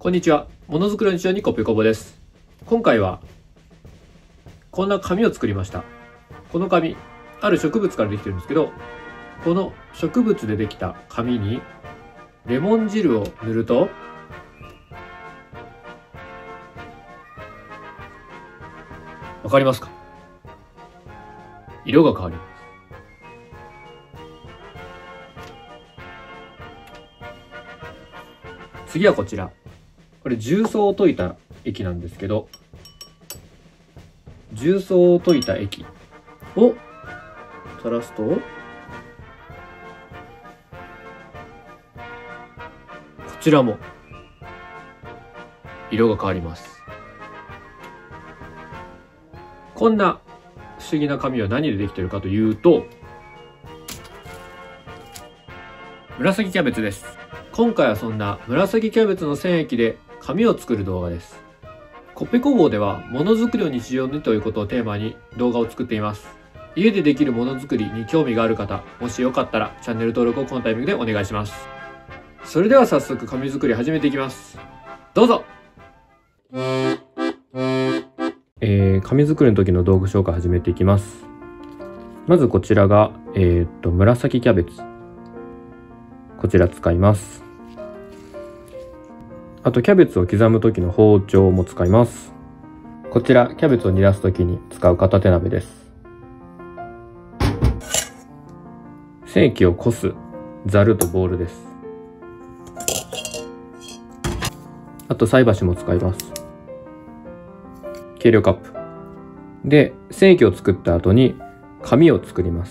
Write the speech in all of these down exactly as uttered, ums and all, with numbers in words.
こんにちは。ものづくりの日常にコピコボです。今回はこんな紙を作りました。この紙、ある植物からできてるんですけど、この植物でできた紙にレモン汁を塗るとわかりますか？色が変わります。次はこちら。これ重曹を溶いた液なんですけど、重曹を溶いた液を垂らすと、こちらも色が変わります。こんな不思議な紙は何でできているかというと、紫キャベツです。今回はそんな紫キャベツの染液で紙を作る動画です。コッペ工房ではものづくりを日常にということをテーマに動画を作っています。家でできるものづくりに興味がある方、もしよかったらチャンネル登録をこのタイミングでお願いします。それでは早速紙作り始めていきます。どうぞ。えー、紙作りの時の道具紹介始めていきます。まずこちらが、えー、っと紫キャベツ、こちら使います。あとキャベツを刻む時の包丁も使います。こちらキャベツを煮出す時に使う片手鍋です。染液をこすざるとボウルです。あと菜箸も使います。計量カップで染液を作った後に紙を作ります。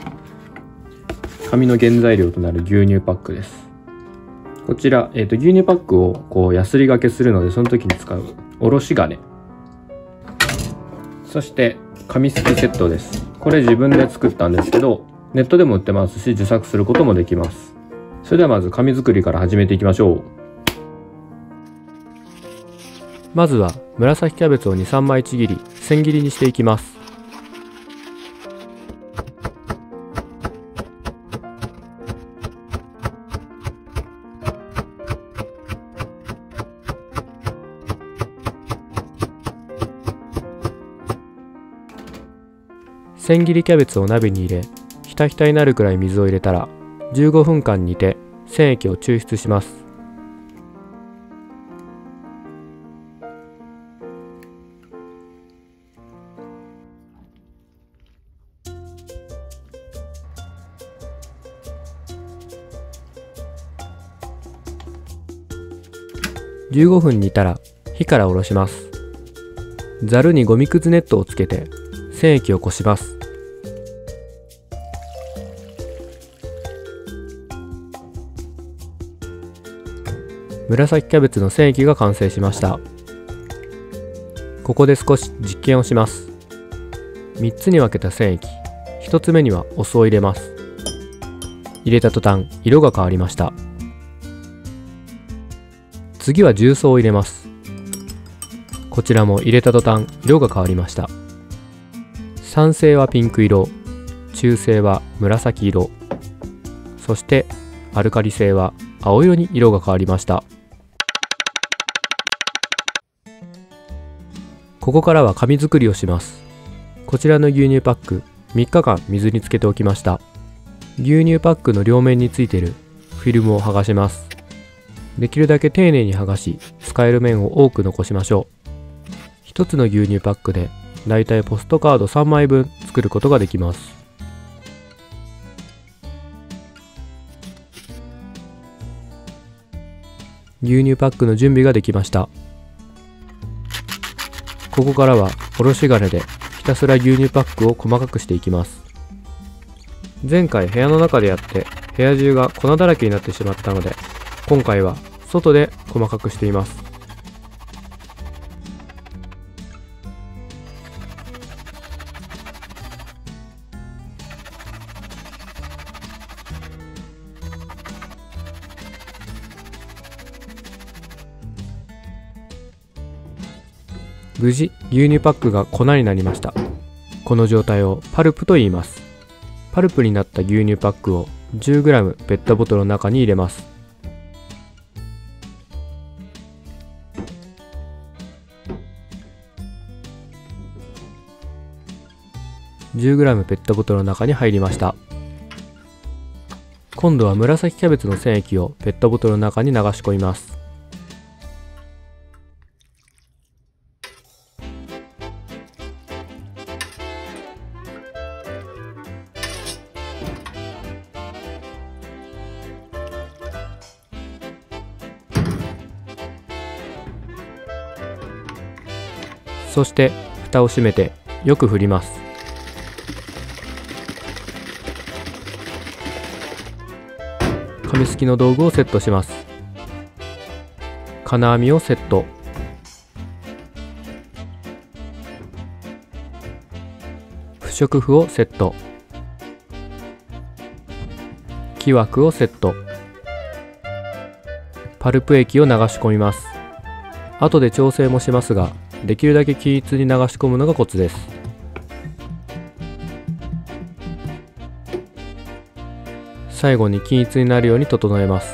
紙の原材料となる牛乳パックです。こちら、えー、と牛乳パックをこうヤスリがけするので、その時に使うおろし金、そして紙すきセットです。これ自分で作ったんですけど、ネットでも売ってますし自作することもできます。それではまず紙作りから始めていきましょう。まずは紫キャベツをに、さんまいちぎり千切りにしていきます。千切りキャベツを鍋に入れ、ひたひたになるくらい水を入れたらじゅうごふんかん煮て染液を抽出します。じゅうごふん煮たら火から下ろします。ざるにゴミくずネットをつけて染液をこします。紫キャベツの染液が完成しました。ここで少し実験をします。みっつに分けた染液、ひとつめにはお酢を入れます。入れた途端色が変わりました。次は重曹を入れます。こちらも入れた途端色が変わりました。酸性はピンク色、中性は紫色、そしてアルカリ性は青色に色が変わりました。ここからは紙作りをします。こちらの牛乳パック、みっかかん水につけておきました。牛乳パックの両面についているフィルムを剥がします。できるだけ丁寧に剥がし、使える面を多く残しましょう。ひとつの牛乳パックでだいたいポストカードさんまいぶん作ることができます。牛乳パックの準備ができました。ここからはおろし金でひたすら牛乳パックを細かくしていきます。前回部屋の中でやって部屋中が粉だらけになってしまったので、今回は外で細かくしています。無事牛乳パックが粉になりました。この状態をパルプと言います。パルプになった牛乳パックを じゅうグラム ペットボトルの中に入れます。 じゅうグラム ペットボトルの中に入りました。今度は紫キャベツの染液をペットボトルの中に流し込みます。そして蓋を閉めてよく振ります。紙すきの道具をセットします。金網をセット。不織布をセット。木枠をセット。パルプ液を流し込みます。後で調整もしますが、できるだけ均一に流し込むのがコツです。最後に均一になるように整えます。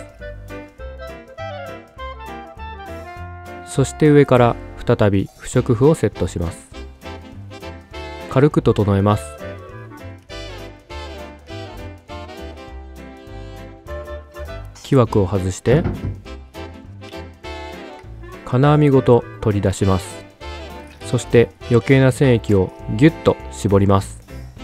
そして上から再び不織布をセットします。軽く整えます。木枠を外して金網ごと取り出します。そして余計な染液をギュッと絞ります。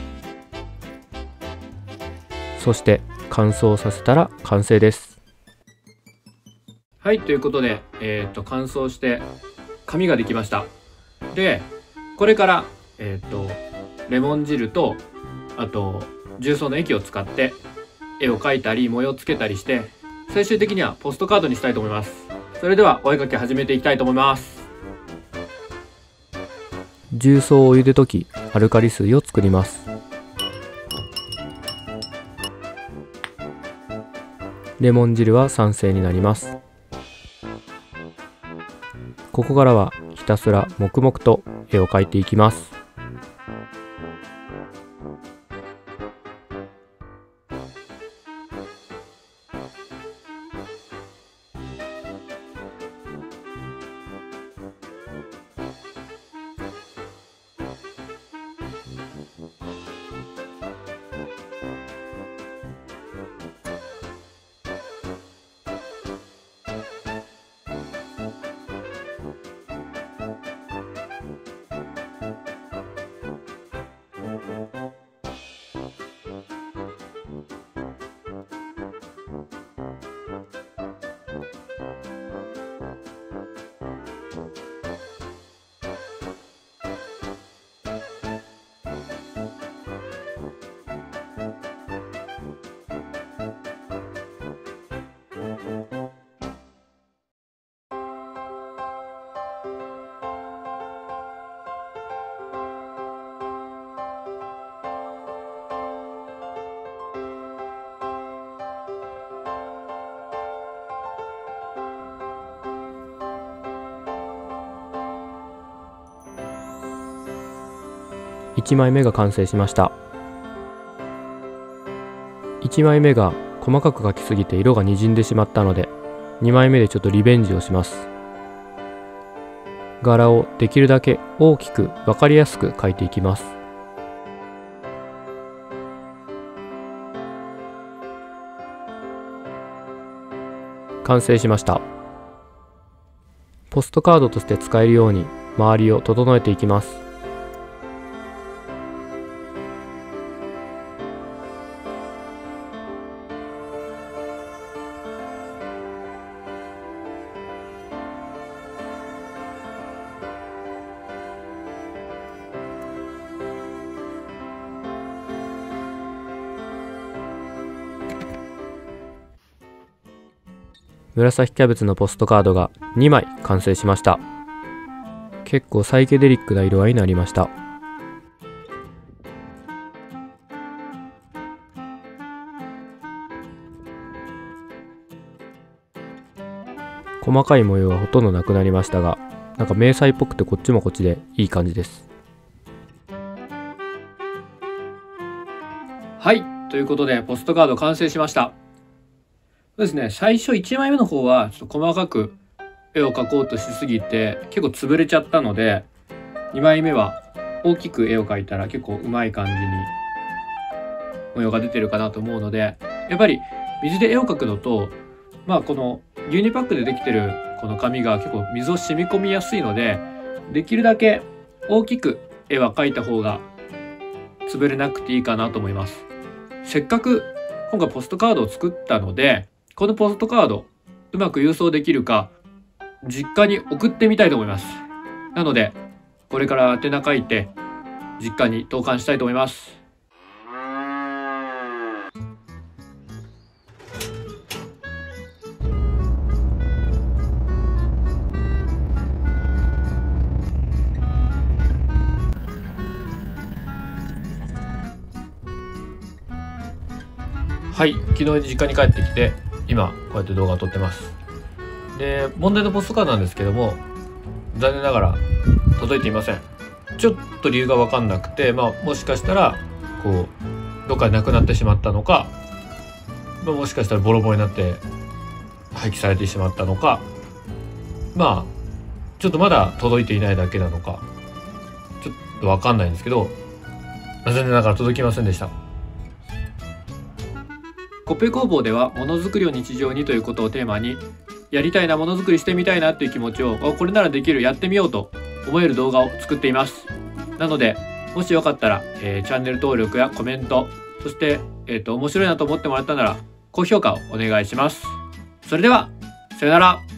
そして乾燥させたら完成です。はい、ということで、えー、と乾燥して紙ができました。でこれから、えー、とレモン汁とあと重曹の液を使って絵を描いたり模様をつけたりして、最終的にはポストカードにしたいと思います。それではお絵描き始めていきたいと思います。重曹を茹でときアルカリ水を作ります。レモン汁は酸性になります。ここからはひたすら黙々と絵を描いていきます。いちまいめが完成しました。いちまいめが細かく描きすぎて色がにじんでしまったので、にまいめでちょっとリベンジをします。柄をできるだけ大きく分かりやすく描いていきます。完成しました。ポストカードとして使えるように周りを整えていきます。紫キャベツのポストカードがにまい完成しました。結構サイケデリックな色合いになりました。細かい模様はほとんどなくなりましたが、なんか迷彩っぽくてこっちもこっちでいい感じです。はい、ということでポストカード完成しました。そうですね、最初いちまいめの方はちょっと細かく絵を描こうとしすぎて結構潰れちゃったので、にまいめは大きく絵を描いたら結構うまい感じに模様が出てるかなと思うので、やっぱり水で絵を描くのと、まあこの牛乳パックでできてるこの紙が結構水を染み込みやすいので、できるだけ大きく絵は描いた方が潰れなくていいかなと思います。せっかく今回ポストカードを作ったので、このポストカードうまく郵送できるか実家に送ってみたいと思います。なのでこれから宛名書いて実家に投函したいと思います。はい、昨日実家に帰ってきて今こうやって動画を撮ってます。で、問題のポストカードなんですけども、残念ながら届いていません。ちょっと理由が分かんなくて、まあもしかしたらこうどっかでなくなってしまったのか、まあ、もしかしたらボロボロになって廃棄されてしまったのか、まあちょっとまだ届いていないだけなのかちょっと分かんないんですけど、残念ながら届きませんでした。コッペ工房ではものづくりを日常にということをテーマに、やりたいな、ものづくりしてみたいなっていう気持ちをこれならできる、やってみようと思える動画を作っています。なのでもしよかったら、えー、チャンネル登録やコメント、そして、えーと、面白いなと思ってもらったなら高評価をお願いします。それではさよなら。